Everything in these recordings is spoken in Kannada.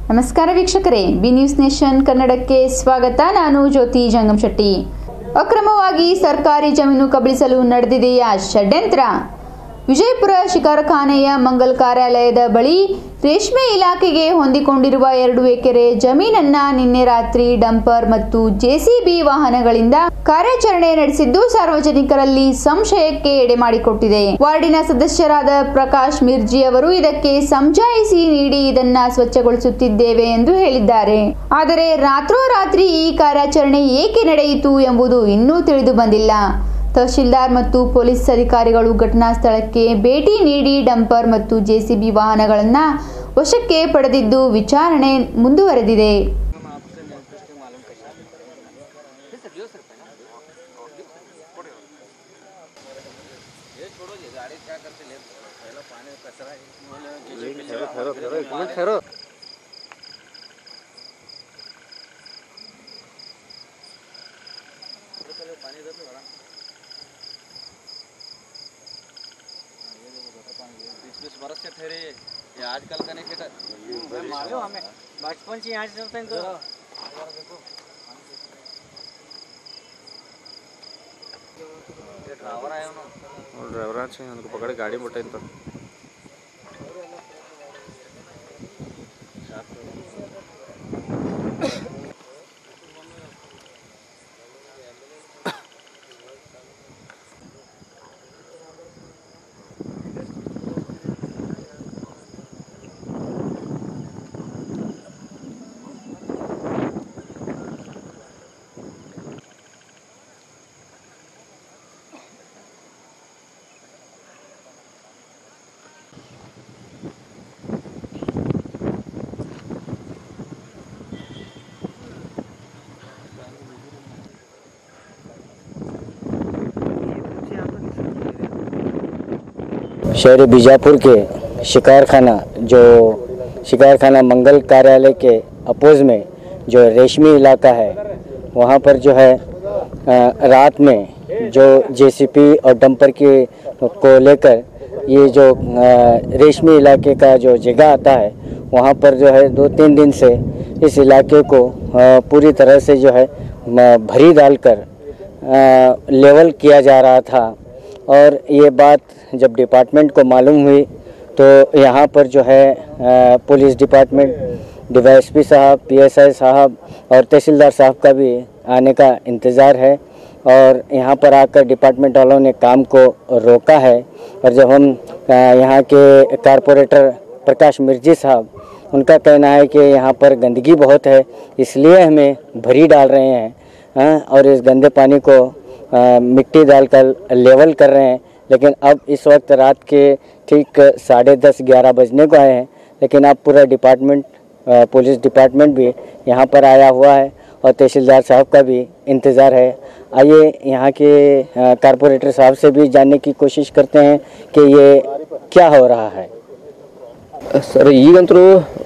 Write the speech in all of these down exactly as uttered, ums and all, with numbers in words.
ನಮಸ್ಕಾರ ವೀಕ್ಷಕರೇ, ಬಿ ನ್ಯೂಸ್ ನೇಷನ್ ಕನ್ನಡಕ್ಕೆ ಸ್ವಾಗತ. ನಾನು ಜ್ಯೋತಿ ಜಂಗಮಶೆಟ್ಟಿ. ಅಕ್ರಮವಾಗಿ ಸರ್ಕಾರಿ ಜಮೀನು ಕಬಳಿಸಲು ನಡೆದಿದೆಯಾ ಷಡ್ಯಂತ್ರ? ವಿಜಯಪುರ ಶಿಕಾರಖಾನೆಯ ಮಂಗಲ್ ಕಾರ್ಯಾಲಯದ ಬಳಿ ರೇಷ್ಮೆ ಇಲಾಖೆಗೆ ಹೊಂದಿಕೊಂಡಿರುವ ಎರಡು ಎಕರೆ ಜಮೀನನ್ನ ನಿನ್ನೆ ರಾತ್ರಿ ಡಂಪರ್ ಮತ್ತು ಜೆಸಿಬಿ ವಾಹನಗಳಿಂದ ಕಾರ್ಯಾಚರಣೆ ನಡೆಸಿದ್ದು ಸಾರ್ವಜನಿಕರಲ್ಲಿ ಸಂಶಯಕ್ಕೆ ಎಡೆಮಾಡಿಕೊಟ್ಟಿದೆ. ವಾರ್ಡಿನ ಸದಸ್ಯರಾದ ಪ್ರಕಾಶ್ ಮಿರ್ಜಿ ಅವರು ಇದಕ್ಕೆ ಸಮಜಾಯಿಸಿ ನೀಡಿ ಇದನ್ನ ಸ್ವಚ್ಛಗೊಳಿಸುತ್ತಿದ್ದೇವೆ ಎಂದು ಹೇಳಿದ್ದಾರೆ. ಆದರೆ ರಾತ್ರೋರಾತ್ರಿ ಈ ಕಾರ್ಯಾಚರಣೆ ಏಕೆ ನಡೆಯಿತು ಎಂಬುದು ಇನ್ನೂ ತಿಳಿದು ಬಂದಿಲ್ಲ. ತಹಶೀಲ್ದಾರ್ ಮತ್ತು ಪೊಲೀಸ್ ಅಧಿಕಾರಿಗಳು ಘಟನಾ ಸ್ಥಳಕ್ಕೆ ಭೇಟಿ ನೀಡಿ ಡಂಪರ್ ಮತ್ತು ಜೆಸಿಬಿ ವಾಹನಗಳನ್ನು ವಶಕ್ಕೆ ಪಡೆದಿದ್ದು ವಿಚಾರಣೆ ಮುಂದುವರೆದಿದೆ. बीस बरस से ठहरे ये आजकल का नहीं खेता मालूम हमें बचपन से यहाँ से चलते हैं तो ड्राइवर आया ना और ड्राइवर आज उनको पकड़े गाड़ी बोटे तो शहर बीजापुर के शिकारखाना जो शिकारखाना मंगल कार्यालय के अपोज में जो रेशमी इलाका है वहाँ पर जो है रात में जो जेसीबी और डंपर के को लेकर ये जो रेशमी इलाके का जो जगह आता है वहाँ पर जो है दो तीन दिन से इस इलाके को पूरी तरह से जो है भरी डालकर लेवल किया जा रहा था। और ये बात जब डिपार्टमेंट को मालूम हुई तो यहाँ पर जो है पुलिस डिपार्टमेंट, डीवाईएसपी साहब, पीएसआई साहब और तहसीलदार साहब का भी आने का इंतज़ार है। और यहाँ पर आकर डिपार्टमेंट वालों ने काम को रोका है। और जब हम यहाँ के कारपोरेटर प्रकाश मिर्जी साहब, उनका कहना है कि यहाँ पर गंदगी बहुत है इसलिए हमें भरी डाल रहे हैं हाँ, और इस गंदे पानी को आ, मिट्टी डालकर लेवल कर रहे हैं। लेकिन अब इस वक्त रात के ठीक साढ़े दस ग्यारह बजने को आए हैं, लेकिन अब पूरा डिपार्टमेंट, पुलिस डिपार्टमेंट भी यहाँ पर आया हुआ है और तहसीलदार साहब का भी इंतज़ार है। आइए यहाँ के कारपोरेटर साहब से भी जानने की कोशिश करते हैं कि ये क्या हो रहा है। सर ಈಗಂತರೂ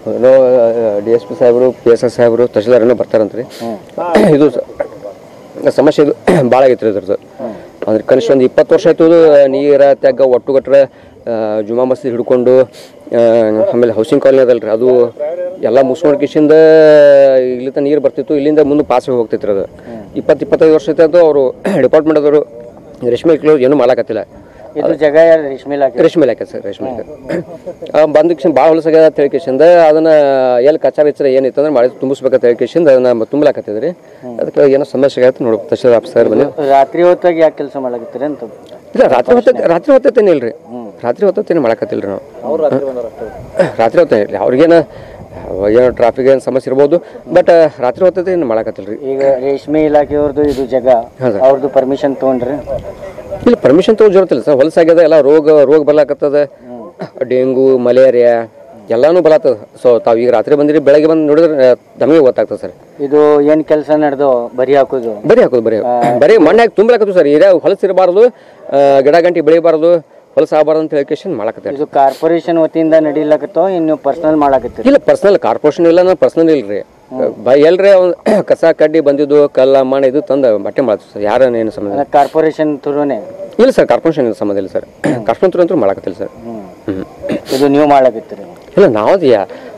ಡಿ ಎಸ್ ಪಿ ಸಾಹೇಬರು, ಪಿ ಎಸ್ ಐ ಸಾಹೇಬರು, ತಹಶೀಲ್ದಾರನ್ನು ಬರ್ತಾರಂತ್ರಿ. ಇದು ಸಮಸ್ಯೆ ಇದು ಭಾಳ ಆಗೈತೆ ರೀ ಇದ್ರದ್ದು. ಅಂದ್ರೆ ಕನಿಷ್ಠ ಒಂದು ಇಪ್ಪತ್ತು ವರ್ಷ ಆಯ್ತು ನೀರ ತ್ಯಾಗ ಒಟ್ಟುಗಟ್ಟರೆ ಜುಮಾ ಮಸೀದಿ ಹಿಡ್ಕೊಂಡು ಆಮೇಲೆ ಹೌಸಿಂಗ್ ಕಾಲನಿ ಅದಲ್ಲ ರೀ ಅದು ಎಲ್ಲ ಮುಸ್ಕೊಂಡು ಕಿಶಿಂದ ಇಲ್ಲಿಂದ ನೀರು ಬರ್ತಿತ್ತು, ಇಲ್ಲಿಂದ ಮುಂದೆ ಪಾಸ್ ಹೋಗ್ತೈತೆ ರೀ ಅದು. ಇಪ್ಪತ್ತು ಇಪ್ಪತ್ತೈದು ವರ್ಷ ಆಯ್ತು ಅವರು ಡಿಪಾರ್ಟ್ಮೆಂಟ್ ಆದವರು ರೇಷ್ಮೆ ಇಲಾಖೆ ಏನೂ ಮಾಡಕತ್ತಿಲ್ಲ. ಇದು ಜಾಗ ಯಾರು ರೇಷ್ಮೆ ಇಲಾಖೆ ರೇಷ್ಮೆ ಇಲಾಖೆ ಸರ್ ರೇಷ್ಮೆ ಇಲಾಖೆ ಬಂದ ಕಿಶನ್ ಭಾಳ ಹೊಲಸಾಗ್ಯದ ಅಂತ ಹೇಳಿ ಕಿಶಿಂದ ಅದನ್ನು ಎಲ್ಲಿ ಕಚಾರ ಹೆಚ್ಚರ ಏನಿತ್ತು ಅಂದ್ರೆ ಮಾಡಿ ತುಂಬಿಸ್ಬೇಕಂತ ಹೇಳಿ ಕಿಶಿಂದ ಅದನ್ನು ತುಂಬಲಾಕತ್ತಿದ್ರಿ. ಅದಕ್ಕೆ ಏನೋ ಸಮಸ್ಯೆ ಆಗತ್ತೆ ನೋಡಿ ತಹಶೀಲ್ದಾರ್ ಆಫೀಸರ್ ಬನ್ನಿ. ರಾತ್ರಿ ಹೊತ್ತಾಗ ಯಾಕೆ ಕೆಲಸ ಮಾಡಕತ್ತೀರಿ ಅಂತ? ಇಲ್ಲ ರಾತ್ರಿ ಹೊತ್ತ ರಾತ್ರಿ ಹೊತ್ತೇನೆ ಇಲ್ರಿ ರಾತ್ರಿ ಹೊತ್ತೇನೆ ಮಾಡಕತ್ತಿಲ್ರಿ ನಾವು. ರಾತ್ರಿ ಹೊತ್ತೇನೆ ಅವ್ರಿಗೇನು ಏನೋ ಟ್ರಾಫಿಕ್ ಏನು ಸಮಸ್ಯೆ ಇರ್ಬೋದು, ಬಟ್ ರಾತ್ರಿ ಹೊತ್ತೇ ಏನು ಮಾಡಕತ್ತಿಲ್ರಿ. ಈಗ ರೇಷ್ಮೆ ಇಲಾಖೆಯವ್ರದ್ದು ಇದು ಜಾಗ ಅವ್ರದ್ದು ಪರ್ಮಿಷನ್ ತೊಗೊಂಡ್ರಿ? ಇಲ್ಲ ಪರ್ಮಿಷನ್ ತೊಗೊಂಡು ಜರುತ್ತಿಲ್ಲ ಸರ್. ಹೊಲಸಾಗ್ಯದ ಎಲ್ಲ ರೋಗ ರೋಗ ಬರ್ಲಾಕತ್ತದ, ಡೆಂಗು ಮಲೇರಿಯಾ ಎಲ್ಲಾನು ಬರತ್ತದ. ಸೊ ತಾವು ಈಗ ರಾತ್ರಿ ಬಂದಿರಿ, ಬೆಳಗ್ಗೆ ಬಂದು ನೋಡಿದ್ರೆ ನಮಗೆ ಗೊತ್ತಾಗ್ತದೆ ಸರ್. ಇದು ಏನು ಕೆಲಸ ನಡೆದು ಬರಿ ಹಾಕೋದು ಬರಿ ಹಾಕೋದು ಬರೀ ಬರೀ ಮಣ್ಣೆ ಹಾಕಿ ತುಂಬಲಾಕತ್ತು ಸರ್. ಏರಿಯಾ ಹೊಲಸಿರಬಾರ್ದು, ಗಿಡ ಗಂಟಿ ಬೆಳಿಬಾರ್ದು, ಹೊಲಸ ಆಗಬಾರ್ದು ಅಂತ ಹೇಳಿ ಮಾಡಕತ್ತಾರೆ. ಇದು ಕಾರ್ಪೊರೇಷನ್ ವತಿಯಿಂದ ನಡೀಲಕತ್ತೋ ಇನ್ನು ಪರ್ಸನಲ್ ಮಾಡಕತ್ತೀರಿ? ಇಲ್ಲ ಪರ್ಸನಲ್, ಕಾರ್ಪೊರೇಷನ್ ಇಲ್ಲ, ನಾನು ಪರ್ಸನಲ್ ಇಲ್ರಿ. ಎಲ್ರಿ ಕಸ ಕಡ್ಡಿ ಬಂದಿದ್ದು ಕಲ್ಲ ಮಣ್ಣು ಇದು ತಂದು ಬಟ್ಟೆ ಮಾಡ್ತೀವಿ ಸರ್. ಯಾರೇನು ಏನು ಸಂಬಂಧ? ಕಾರ್ಪೊರೇಷನ್ ಥ್ರೂನೇ? ಇಲ್ಲ ಸರ್, ಕಾರ್ಪೊರೇಷನ್ ಏನು ಸಂಬಂಧ ಇಲ್ಲ ಸರ್. ಕಾರ್ಪೊರೇಷನ್ ಥ್ರೂ ಅಂತೂ ಮಾಡಕತ್ತಿಲ್ಲ ಸರ್. ಇದು ನೀವು ಮಾಡಕತ್ತೀರಿ? ಇಲ್ಲ ನಾವು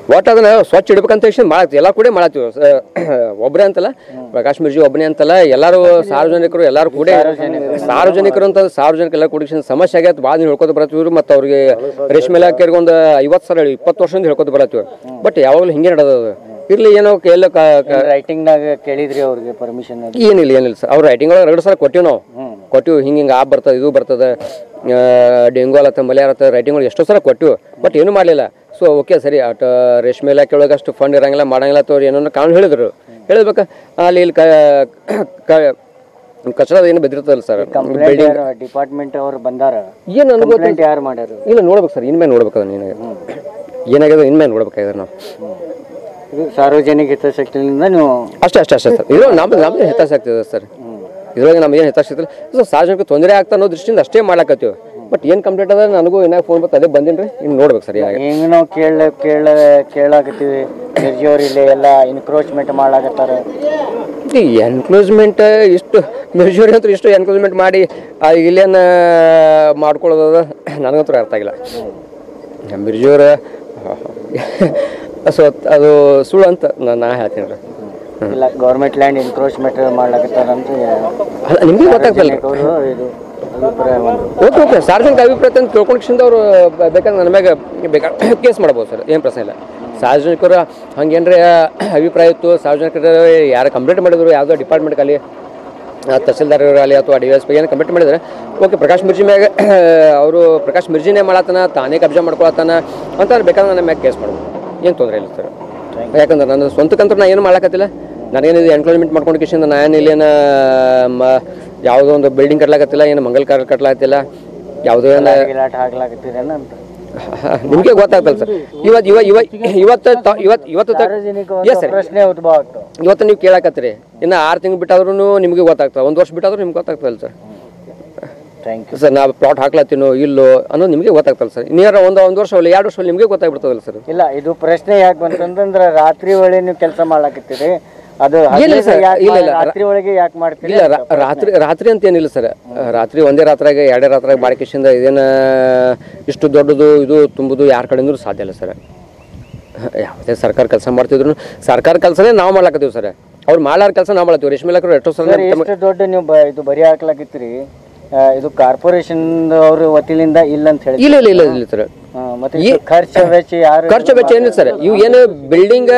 ಒಟ್ಟು ಅದನ್ನ ಸ್ವಚ್ಛ ಇಡ್ಬೇಕಂತ ಹೇಳಿ ಮಾಡತ್ತೀವಿ, ಎಲ್ಲ ಕೂಡ ಮಾಡತ್ತೀವಿ. ಒಬ್ಬರೇ ಅಂತಲ್ಲ, ಪ್ರಕಾಶ್ ಮಿರ್ಜಿ ಒಬ್ಬನೇ ಅಂತಲ್ಲ, ಎಲ್ಲರೂ ಸಾರ್ವಜನಿಕರು ಎಲ್ಲರೂ ಕೂಡ ಸಾರ್ವಜನಿಕರು ಅಂತ ಸಾರ್ವಜನಿಕ ಎಲ್ಲ ಕೂಡ ಸಮಸ್ಯೆ ಆಗೈತೆ. ಭಾಳ ಹೇಳ್ಕೊತ ಬರತ್ತೀವಿ ಮತ್ತು ಅವ್ರಿಗೆ ರೇಷ್ಮೆ ಇಲಾಖೆಗೆ ಒಂದು ಐವತ್ತು ಸಾವಿರ ಇಪ್ಪತ್ತು ವರ್ಷದಿಂದ ಹೇಳ್ಕೊತ ಬರತ್ತೀವಿ. ಬಟ್ ಯಾವಾಗಲೂ ಹಿಂಗೆ ನಡೆದದು ಇರ್ಲಿ ಏನೋ ಎಲ್ಲ ರೈಟಿಂಗ್ನಾಗ ಕೇಳಿದ್ರಿ ಅವ್ರಿಗೆ ಪರ್ಮಿಷನ್? ಏನಿಲ್ಲ ಏನಿಲ್ಲ ಸರ್, ಅವ್ರು ರೈಟಿಂಗ್ ಒಳಗೆ ಎರಡು ಸಲ ಕೊಟ್ಟಿವಿ ನಾವು ಕೊಟ್ಟಿವಿ ಹಿಂಗೆ ಹಿಂಗೆ ಆಪ್ ಬರ್ತದೆ ಇದು ಬರ್ತದೆ ಡೆಂಗು ಅಲತ್ತ ಮಲೇರಿಯಾ ರೈಟಿಂಗ್ ಒಳಗೆ ಎಷ್ಟೋ ಸಲ ಕೊಟ್ಟಿವಿ. ಬಟ್ ಏನೂ ಮಾಡಲಿಲ್ಲ. ಸೊ ಓಕೆ ಸರಿ ಅಟ್ ರೇಷ್ಮೆ ಇಲಾಖೆ ಒಳಗೆ ಅಷ್ಟು ಫಂಡ್ ಇರಂಗಿಲ್ಲ ಮಾಡಂಗಿಲ್ಲ ತೋರಿ ಏನೋ ಕಾರಣ ಹೇಳಿದ್ರು. ಹೇಳ್ಬೇಕು ಅಲ್ಲಿ ಇಲ್ಲಿ ಕಚಡ ಏನು ಬೆದಿರ್ತದಲ್ಲ ಸರ್, ಬಿಲ್ಡಿಂಗ್ ಡಿಪಾರ್ಟ್ಮೆಂಟ್ ಅವ್ರು ಬಂದಾರ ಏನು ಅನ್ಬೋದು ಯಾರು ಮಾಡ್ಯಾರ? ಇಲ್ಲ ನೋಡ್ಬೇಕು ಸರ್, ಇನ್ಮೇಲೆ ನೋಡ್ಬೇಕು ನೀನು ಏನಾಗಿದೆ ಇನ್ಮೇಲೆ ನೋಡ್ಬೇಕಾದ್ರೆ ನಾವು ಇದು ಸಾರ್ವಜನಿಕ ಹಿತಾಸಕ್ತಿಯಿಂದ ನೀವು ಅಷ್ಟೇ ಅಷ್ಟೇ ಅಷ್ಟೇ ಸರ್. ಇದು ನಮ್ದು ನಮ್ದು ಹಿತಾಸಕ್ತಿ ಇದೆ ಸರ್, ಇದ್ರೊಳಗೆ ನಮ್ಗೆ ಏನು ಹಿತಾಸಕ್ತಿ ಇಲ್ಲ. ಸಾರ್ವಜನಿಕ ತೊಂದರೆ ಆಗ್ತಾ ಅನ್ನೋ ದೃಷ್ಟಿಯಿಂದ ಅಷ್ಟೇ ಮಾಡ್ಲಾಕತ್ತೀವಿ. ಬಟ್ ಏನು ಕಂಪ್ಲೀಟ್ ಅದ ನನಗೂ ಏನಾಗ ಫೋನ್ ಬರ್ತದೆ ಅದೇ ಬಂದಿನಿ ರೀ, ಇನ್ನು ನೋಡ್ಬೇಕು ಸರ್. ಹೆಂಗೆ ನಾವು ಕೇಳ ಕೇಳ ಕೇಳಾಕತ್ತೀವಿ ಮಿರ್ಜಿ ಅವ್ರು ಇಲ್ಲಿ ಎಲ್ಲ ಎನ್ಕ್ರೋಚ್ಮೆಂಟ್ ಮಾಡಾಕತ್ತಾರ. ಎನ್ಕ್ಲೋಸ್ಮೆಂಟ್ ಇಷ್ಟು ಮಿರ್ಜಿ ಅಂತೂ ಇಷ್ಟು ಎನ್ಕ್ಲೋಸ್ಮೆಂಟ್ ಮಾಡಿ ಇಲ್ಲೇನು ಮಾಡ್ಕೊಳ್ಳೋದ ನನಗಂತೂ ಅರ್ಥ ಆಗಿಲ್ಲ. ಮಿರ್ಜಿಯವ್ರ ಸೊ ಅದು ಸುಳ್ಳು ಅಂತ ನಾ ಹೇಳ್ತೀನಿ ರೀ. ಇಲ್ಲ ಗೌರ್ಮೆಂಟ್ ಲ್ಯಾಂಡ್ ಎನ್ಕ್ರೋಚ್ಮೆಂಟ್ ಮಾಡ್ಲಾಕತ್ತಾರ ಅಂತ ನಿಮ್ಗೆ ಗೊತ್ತಾಗ್ತಲ್ಲ ಇದು ಅಭಿಪ್ರಾಯ. ಓಕೆ ಓಕೆ ಸಾರ್ವಜನಿಕ ಅಭಿಪ್ರಾಯ ಅಂತ ತಿಳ್ಕೊಂಡ್ಕಿಂದ ಅವರು ಬೇಕಾದ್ರೆ ನನ್ನ ಮ್ಯಾಗ ಬೇಕಾದ್ರೆ ಕೇಸ್ ಮಾಡ್ಬೋದು ಸರ್, ಏನು ಪ್ರಶ್ನೆ ಇಲ್ಲ. ಸಾರ್ವಜನಿಕರು ಹಂಗೇನ್ರಿ ಅಭಿಪ್ರಾಯ ಇತ್ತು, ಸಾರ್ವಜನಿಕರು ಯಾರು ಕಂಪ್ಲೇಂಟ್ ಮಾಡಿದ್ರು ಯಾವುದೋ ಡಿಪಾರ್ಟ್ಮೆಂಟ್ಗಲ್ಲಿ ತಹಸೀಲ್ದಾರ್ ಅಲ್ಲಿ ಅಥವಾ ಡಿ ಎಸ್ ಪಿ ಏನು ಕಂಪ್ಲೇಂಟ್ ಮಾಡಿದ್ರೆ ಓಕೆ ಪ್ರಕಾಶ್ ಮಿರ್ಜಿ ಮ್ಯಾಗ ಅವರು ಪ್ರಕಾಶ್ ಮಿರ್ಜಿನೇ ಮಾಡತ್ತಾನ ತಾನೇ ಕಬ್ಜಾ ಮಾಡ್ಕೊಳತ್ತಾನ ಅಂತ ಬೇಕಾದ್ರೆ ನನ್ನ ಮ್ಯಾಗ ಕೇಸ್ ಮಾಡ್ಬೋದು, ಏನು ತೊಂದರೆ ಇಲ್ಲ ಸರ್. ಯಾಕಂದ್ರೆ ನನ್ನ ಸ್ವಂತಕ್ಕಂತೂ ನಾ ಏನು ಮಾಡ್ಲಾಕತ್ತಿಲ್ಲ. ನನಗೇನಿದು ಎನ್ಕ್ಲೋಜ್ಮೆಂಟ್ ಮಾಡ್ಕೊಂಡು ಕಿಶಿಂದ ನಾನು ಇಲ್ಲೇನ ಯಾವುದೋ ಒಂದು ಬಿಲ್ಡಿಂಗ್ ಕಟ್ಲಾಕತ್ತಿಲ್ಲ, ಏನು ಮಂಗಲ್ ಕಾರ್ ಕಟ್ಲಾಕತ್ತಿಲ್ಲ, ಯಾವುದೋ ಏನು ನಿಮಗೆ ಗೊತ್ತಾಗ್ತಲ್ಲ ಸರ್. ಇವತ್ತು ಇವ ಇವ ಇವತ್ತು ಇವತ್ತು ಇವತ್ತು ಎಸ್ ಸರ್ ಇವತ್ತು ನೀವು ಕೇಳಾಕತ್ತೀರಿ, ಇನ್ನು ಆರು ತಿಂಗಳು ಬಿಟ್ಟಾದ್ರೂ ನಿಮಗೆ ಗೊತ್ತಾಗ್ತದೆ, ಒಂದು ವರ್ಷ ಬಿಟ್ಟಾದ್ರೂ ನಿಮ್ಗೆ ಗೊತ್ತಾಗ್ತದಲ್ಲ ಸರ್. Thank you sir. ನಾವು ಪ್ಲಾಟ್ ಹಾಕ್ಲತ್ತೀನೋ ಇಲ್ಲೋ ಅನ್ನೋದು ನಿಮಗೆ ಗೊತ್ತಾಗ್ತಲ್ಲ ಸರ್. ನಿಯರ್ ಒಂದು ಒಂದು ವರ್ಷ ಅಲ್ಲ ಎರಡು ವರ್ಷ ನಿಮಗೆ ಗೊತ್ತಾಗ್ಬಿಡ್ತದಲ್ಲ ಸರ್. ಇಲ್ಲ ಇದು ಪ್ರಶ್ನೆ ಯಾಕೆ ಬಂತಂದ್ರೆ ರಾತ್ರಿ ವೇಳೆ ನೀವು ಕೆಲಸ ಮಾಡ್ಲಾಕತ್ತೀರಿ, ಅದು ಇಲ್ಲ ಇಲ್ಲ ರಾತ್ರಿ ಒಳಗೆ ಯಾಕೆ ಮಾಡ್ತೀರಿ? ಇಲ್ಲ ರಾತ್ರಿ ರಾತ್ರಿ ಅಂತ ಏನಿಲ್ಲ ಸರ್, ರಾತ್ರಿ ಒಂದೇ ರಾತ್ರಿಯಾಗ ಎರಡೇ ರಾತ್ರಿಯಾಗ ಬಾಡಿಕೆಶಿಂದ ಇದೇನು ಇಷ್ಟು ದೊಡ್ಡದು ಇದು ತುಂಬುದು ಯಾರ ಕಡೆಯಿಂದ ಸಾಧ್ಯ ಇಲ್ಲ ಸರ್. ಯಾವುದೇ ಸರ್ಕಾರ ಕೆಲಸ ಮಾಡ್ತಿದ್ರು ಸರ್ಕಾರ ಕೆಲಸನೇ ನಾವು ಮಾಡ್ಲಾಕತ್ತೀವಿ ಸರ್, ಅವ್ರು ಮಾಡಾರ ಕೆಲಸ ನಾವು ಮಾಡ್ತೀವಿ. ರೇಷ್ಮೆ ಇಲಾಖೆ ಎಷ್ಟೋ ಸರ್ ಎಷ್ಟು ದೊಡ್ಡ ನೀವು ಇದು ಬರಿ ಹಾಕ್ಲಾಕಿತ್ರಿ, ಇದು ಕಾರ್ಪೊರೇಷನ್ ಅವ್ರ ವತಿಯಿಂದ ಇಲ್ಲ ಅಂತ ಹೇಳಿ? ಇಲ್ಲ ಇಲ್ಲ ಇಲ್ಲ ಇಲ್ಲ ಸರ್. ಮತ್ತೆ ಖರ್ಚು ವೆಚ್ಚ ಯಾರು ಖರ್ಚು ವೆಚ್ಚ ಏನಿಲ್ಲ ಸರ್. ಇವು ಏನು ಬಿಲ್ಡಿಂಗ್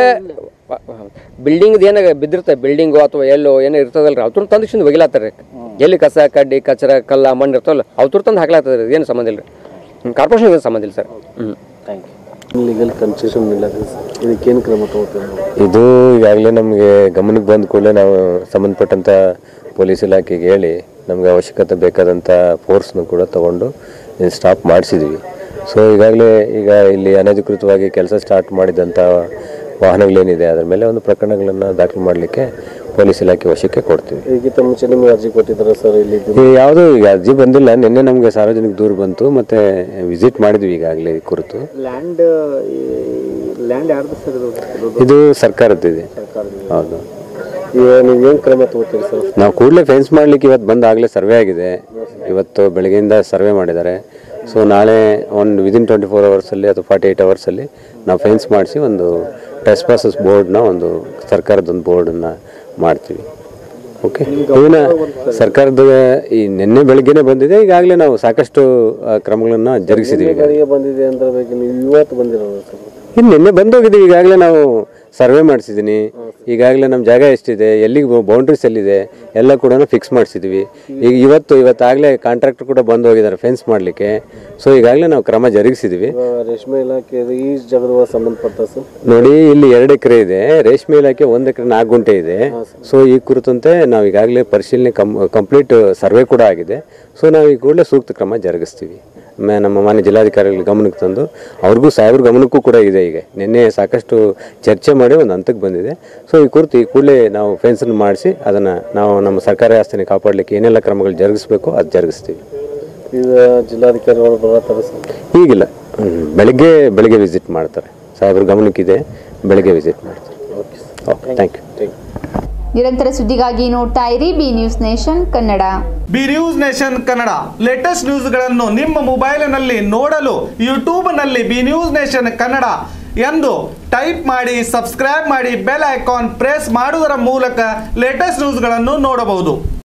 ಬಿಲ್ಡಿಂಗ್ ಏನ ಬಿದ್ದಿರ್ತದೆ ಬಿಲ್ಡಿಂಗು ಅಥವಾ ಎಲ್ಲೋ ಏನೋ ಇರ್ತದಲ್ರಿ ಅವ್ರ ತಂದು ಒಗಿಲಾತಾರೆ. ಎಲ್ಲಿ ಕಸ ಕಡ್ಡಿ ಕಚರ ಕಲ್ಲ ಮಣ್ಣು ಇರ್ತವಲ್ಲ ಅವ್ರ ತಂದು ಹಾಕ್ಲಾಗ್ತದೆ, ಏನು ಸಂಬಂಧ ಇಲ್ಲ ರೀ, ಕಾರ್ಪೊರೇಷನ್ ಸಂಬಂಧ ಇಲ್ಲ ಸರ್. ಹ್ಞೂ ಥ್ಯಾಂಕ್ ಯು. ಲೀಗಲ್ ಕನ್ಸೆಷನ್ ಇಲ್ಲ ಇದಕ್ಕೇನು ಕ್ರಮ ತಗೋತೀವಿ? ಇದು ಈಗಾಗಲೇ ನಮಗೆ ಗಮನಕ್ಕೆ ಬಂದ ಕೂಡಲೇ ನಾವು ಸಂಬಂಧಪಟ್ಟಂಥ ಪೊಲೀಸ್ ಇಲಾಖೆಗೆ ಹೇಳಿ ನಮಗೆ ಅವಶ್ಯಕತೆ ಬೇಕಾದಂಥ ಫೋರ್ಸ್ನು ಕೂಡ ತೊಗೊಂಡು ಸ್ಟಾಪ್ ಮಾಡಿಸಿದ್ವಿ. ಸೊ ಈಗಾಗಲೇ ಈಗ ಇಲ್ಲಿ ಅನಧಿಕೃತವಾಗಿ ಕೆಲಸ ಸ್ಟಾರ್ಟ್ ಮಾಡಿದಂಥ ವಾಹನಗಳೇನಿದೆ ಅದರ ಮೇಲೆ ಒಂದು ಪ್ರಕರಣಗಳನ್ನು ದಾಖಲು ಮಾಡಲಿಕ್ಕೆ ಪೊಲೀಸ್ ಇಲಾಖೆ ವಶಕ್ಕೆ ಕೊಡ್ತೀವಿ. ಈಗಿಂತ ಮುಂಚೆ ನಿಮಗೆ ಅರ್ಜಿ ಕೊಟ್ಟಿದ್ದಾರೆ ಸರ್? ಇಲ್ಲಿ ಯಾವುದೂ ಈಗ ಅರ್ಜಿ ಬಂದಿಲ್ಲ, ನಿನ್ನೆ ನಮಗೆ ಸಾರ್ವಜನಿಕ ದೂರು ಬಂತು, ಮತ್ತು ವಿಸಿಟ್ ಮಾಡಿದ್ವಿ ಈಗಾಗಲೇ ಕುರಿತು. ಲ್ಯಾಂಡ್ ಲ್ಯಾಂಡ್ ಯಾರ್ದು ಸರ್ ಇದು? ಇದು ಸರ್ಕಾರದ್ದಿದೆ. ಹೌದು. ಈಗ ನೀವು ಏನು ಕ್ರಮ ತಗೋತೀರಿ ಸರ್? ನಾವು ಕೂಡಲೇ ಫೆನ್ಸ್ ಮಾಡಲಿಕ್ಕೆ ಇವತ್ತು ಬಂದು ಆಗಲೇ ಸರ್ವೆ ಆಗಿದೆ, ಇವತ್ತು ಬೆಳಗ್ಗೆಯಿಂದ ಸರ್ವೆ ಮಾಡಿದ್ದಾರೆ. ಸೊ ನಾಳೆ ಒಂದು ವಿದಿನ್ ಟ್ವೆಂಟಿ ಫೋರ್ ಅವರ್ಸಲ್ಲಿ ಅಥವಾ ಫಾರ್ಟಿ ಏಯ್ಟ್ ಅವರ್ಸಲ್ಲಿ ನಾವು ಫೆನ್ಸ್ ಮಾಡಿಸಿ ಒಂದು ಟ್ರೆಸ್ಪಾಸಸ್ ಬೋರ್ಡ್ನ ಒಂದು ಸರ್ಕಾರದೊಂದು ಬೋರ್ಡನ್ನು ಮಾಡ್ತೀವಿ. ಓಕೆ. ಇವನ್ನ ಸರ್ಕಾರದ ಈ ನಿನ್ನೆ ಬೆಳಗ್ಗೆನೇ ಬಂದಿದೆ, ಈಗಾಗಲೇ ನಾವು ಸಾಕಷ್ಟು ಕ್ರಮಗಳನ್ನು ಜರುಗಿಸಿದ್ದೀವಿ. ಬಂದಿದೆ ಅಂದ್ರೆ ಇವತ್ತು ಬಂದಿರೋದು ಸರ್? ಇನ್ನು ನಿನ್ನೆ ಬಂದೋಗಿದ್ದೀವಿ, ಈಗಾಗಲೇ ನಾವು ಸರ್ವೆ ಮಾಡಿಸಿದ್ದೀನಿ. ಈಗಾಗಲೇ ನಮ್ಮ ಜಾಗ ಎಷ್ಟಿದೆ, ಎಲ್ಲಿಗೆ ಬೌಂಡ್ರೀಸ್ ಎಲ್ಲಿದೆ ಎಲ್ಲ ಕೂಡ ಫಿಕ್ಸ್ ಮಾಡಿಸಿದ್ವಿ. ಈಗ ಇವತ್ತು ಇವತ್ತಾಗಲೇ ಕಾಂಟ್ರಾಕ್ಟರ್ ಕೂಡ ಬಂದು ಹೋಗಿದ್ದಾರೆ ಫೆನ್ಸ್ ಮಾಡಲಿಕ್ಕೆ. ಸೊ ಈಗಾಗಲೇ ನಾವು ಕ್ರಮ ಜರುಗಿಸಿದ್ವಿ. ರೇಷ್ಮೆ ಇಲಾಖೆ ಈ ಜಾಗದ ಸಂಬಂಧಪಟ್ಟ ಸರ್ ನೋಡಿ, ಇಲ್ಲಿ ಎರಡು ಎಕರೆ ಇದೆ, ರೇಷ್ಮೆ ಇಲಾಖೆ ಒಂದು ಎಕರೆ ನಾಲ್ಕು ಗುಂಟೆ ಇದೆ. ಸೊ ಈ ಕುರಿತಂತೆ ನಾವು ಈಗಾಗಲೇ ಪರಿಶೀಲನೆ ಕಂ ಕಂಪ್ಲೀಟ್ ಸರ್ವೆ ಕೂಡ ಆಗಿದೆ. ಸೊ ನಾವು ಈ ಕೂಡಲೇ ಸೂಕ್ತ ಕ್ರಮ ಜರುಗಿಸ್ತೀವಿ. ಮೇ ನಮ್ಮ ಮಾನ್ಯ ಜಿಲ್ಲಾಧಿಕಾರಿಗಳ ಗಮನಕ್ಕೆ ತಂದು ಅವ್ರಿಗೂ ಸಾಹೇಬ್ರ ಗಮನಕ್ಕೂ ಕೂಡ ಇದೆ. ಈಗ ನಿನ್ನೆ ಸಾಕಷ್ಟು ಚರ್ಚೆ ಮಾಡಿ ಒಂದು ಹಂತಕ್ಕೆ ಬಂದಿದೆ. ಸೊ ಈ ಕುರಿತು ಈ ಕೂಡಲೇ ನಾವು ಫೆನ್ಸನ್ನು ಮಾಡಿಸಿ ಅದನ್ನು ನಾವು ನಮ್ಮ ಸರ್ಕಾರಿ ಆಸ್ತಿನ ಕಾಪಾಡಲಿಕ್ಕೆ ಏನೆಲ್ಲ ಕ್ರಮಗಳು ಜರುಗಿಸ್ಬೇಕು ಅದು ಜರುಗಿಸ್ತೀವಿ. ಈಗ ಜಿಲ್ಲಾಧಿಕಾರಿಗಳು ಬರತ್ತಾರೆ ಸರ್? ಈಗಿಲ್ಲ, ಬೆಳಗ್ಗೆ ಬೆಳಗ್ಗೆ ವಿಸಿಟ್ ಮಾಡ್ತಾರೆ, ಸಾಹೇಬ್ರ ಗಮನಕ್ಕಿದೆ, ಬೆಳಗ್ಗೆ ವಿಸಿಟ್ ಮಾಡ್ತಾರೆ. Okay, thank you. ನಿರಂತರ ಸುದ್ದಿಗಾಗಿ ನೋಡ್ತಾ ಇರಿ B news nation Kannada. B news nation Kannada latest ನ್ಯೂಸ್ಗಳನ್ನು ನಿಮ್ಮ ಮೊಬೈಲಿನಲ್ಲಿ ನೋಡಲು ಯೂಟ್ಯೂಬ್ನಲ್ಲಿ ಬಿ ನ್ಯೂಸ್ ನೇಷನ್ ಕನ್ನಡ ಎಂದು ಟೈಪ್ ಮಾಡಿ ಸಬ್ಸ್ಕ್ರೈಬ್ ಮಾಡಿ ಬೆಲ್ ಐಕಾನ್ ಪ್ರೆಸ್ ಮಾಡುವುದರ ಮೂಲಕ ಲೇಟೆಸ್ಟ್ ನ್ಯೂಸ್ಗಳನ್ನು ನೋಡಬಹುದು.